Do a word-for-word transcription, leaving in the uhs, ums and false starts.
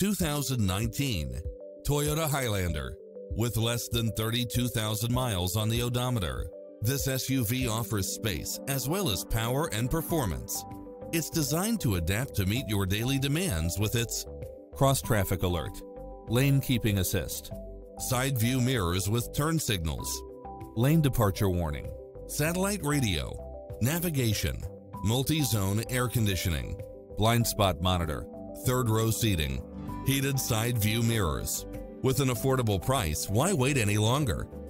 two thousand nineteen Toyota Highlander. With less than thirty-two thousand miles on the odometer, this S U V offers space as well as power and performance. It's designed to adapt to meet your daily demands with its cross-traffic alert, lane keeping assist, side view mirrors with turn signals, lane departure warning, satellite radio, navigation, multi-zone air conditioning, blind spot monitor, third row seating, heated side view mirrors. With an affordable price, why wait any longer?